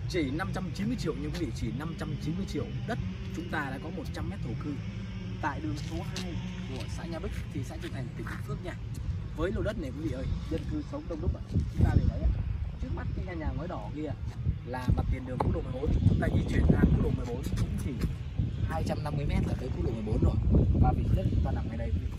Chỉ 590 triệu nhưng quý vị, chỉ 590 triệu đất chúng ta đã có 100 mét thổ cư tại đường số 2 của xã Nhà Bích, thị xã Trơn Thành, tỉnh Bình Phước nha. Với lô đất này quý vị ơi, dân cư sống đông đúc ạ. Chúng ta để đấy ạ. Trước mắt cái căn nhà ngói đỏ kia là mặt tiền đường quốc lộ 14, chúng ta di chuyển ra quốc lộ 14 cũng chỉ 250 m là tới quốc lộ 14 rồi. Và vị trí đất chúng ta nằm ngay đây quý vị.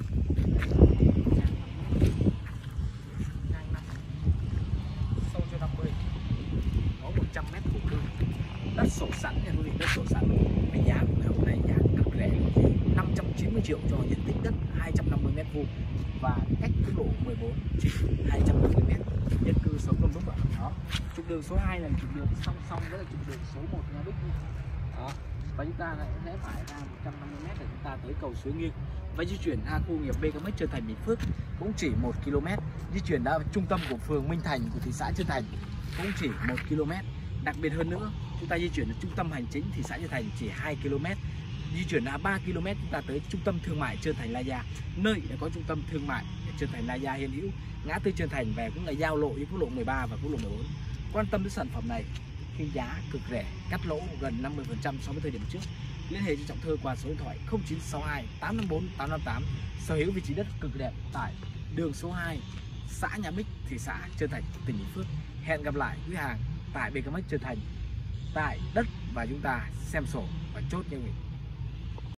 Sâu cho 50, có 100 m thổ cư, đất sổ sẵn nha quý vị, đất sổ sẵn. Cái giá của hôm nay giá cực rẻ, 590 triệu cho diện tích đất 250 m2 và cách quốc lộ 14 chỉ 250 m. Dân cư sống đông đúc ạ. Đó, trục đường số 2 là trục đường song song với trục đường số 1 Nhà Bích. Đó, và chúng ta lại sẽ phải ra 150 m để chúng ta tới cầu Suối Nghiêng. Và di chuyển ra khu nghiệp BKMX Trơn Thành Bình Phước cũng chỉ 1 km. Di chuyển ra trung tâm của phường Minh Thành của thị xã Trơn Thành cũng chỉ 1 km. Đặc biệt hơn nữa, chúng ta di chuyển đến trung tâm hành chính thị xã Trơn Thành chỉ 2 km. Di chuyển ra 3 km chúng ta tới trung tâm thương mại Trơn Thành La Gia, nơi đã có trung tâm thương mại Trơn Thành La Gia hiện hữu. Ngã tư Trơn Thành về cũng là giao lộ với quốc lộ 13 và quốc lộ 14. Quan tâm đến sản phẩm này khi giá cực rẻ, cắt lỗ gần 50% so với thời điểm trước. Liên hệ cho Trọng Thơ qua số điện thoại 0962 854 858, sở hữu vị trí đất cực đẹp tại đường số 2, xã Nhà Bích, thị xã Trơn Thành, tỉnh Bình Phước. Hẹn gặp lại quý hàng tại BKMX Trơn Thành tại đất và chúng ta xem sổ và chốt nha quý vị.